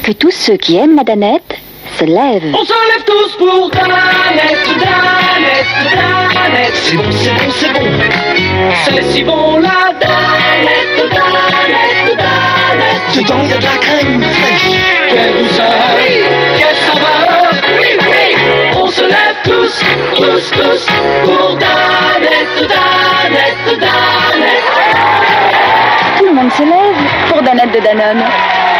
Que tous ceux qui aiment la Danette se lèvent. On se lève tous pour Danette, Danette, Danette. C'est bon, c'est bon, c'est bon. C'est si bon la Danette, Danette, Danette. Dedans il y a de la crème fraîche. Quelle douceur, quelle saveur. Oui, oui. On se lève tous, tous, tous pour Danette, Danette, Danette. Tout le monde se lève pour Danette de Danone.